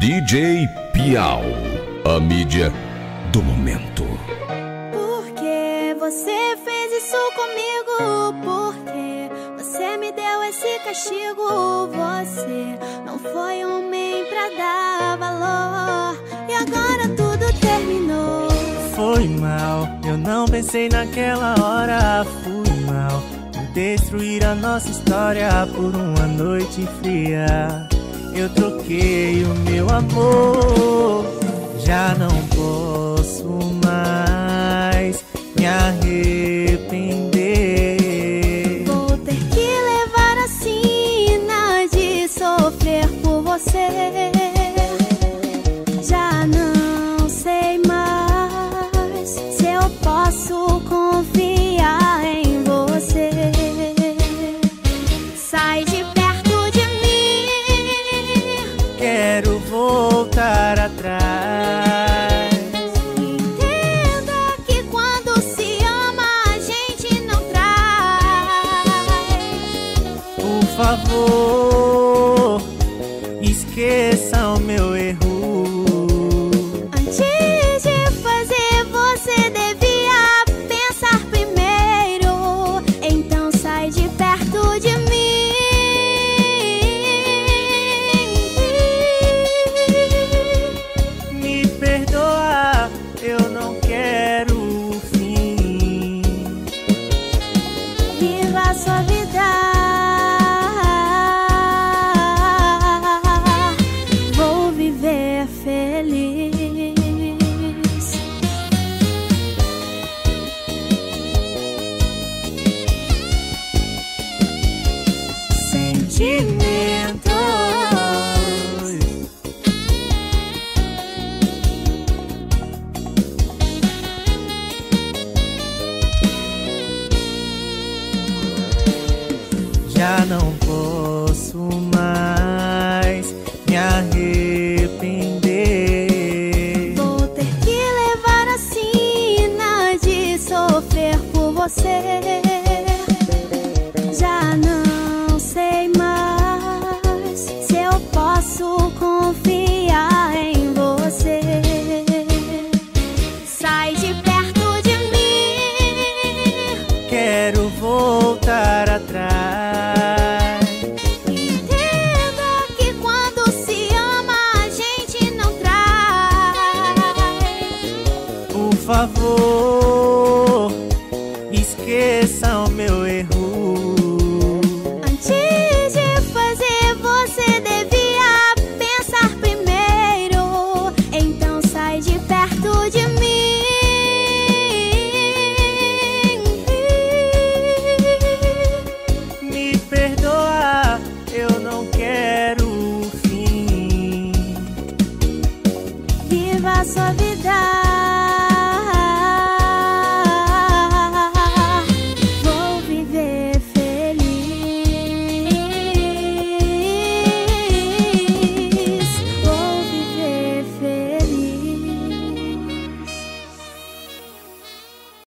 DJ Piau, a mídia do momento. Por que você fez isso comigo? Por que você me deu esse castigo? Você não foi homem pra dar valor e agora tudo terminou. Foi mal, eu não pensei naquela hora. Fui mal em destruir a nossa história por uma noite fria. Eu troquei o meu amor, já não posso mais me arrepender. Vou ter que levar a sina de sofrer por você. Já não sei mais se eu posso confiar em você. Sai de perto de mim, quero voltar atrás. entenda que quando se ama a gente não traz. Por favor, esqueça o meu erro. Antes de fazer, você devia pensar primeiro. Então sai de perto de mim. Me perdoa, eu não quero o fim. Viva a sua vida. Vou viver feliz. Sentimentos. Já não posso mais me arrepender. Vou ter que levar a sina de sofrer por você. Já não sei mais se eu posso confiar em você. Sai de perto de mim, Quero voltar atrás. entenda que quando se ama a gente não traz. Por favor, esqueça o meu erro. Antes de fazer, você devia pensar primeiro. Então sai de perto de mim. Me perdoa, eu não quero o fim. Viva a sua vida.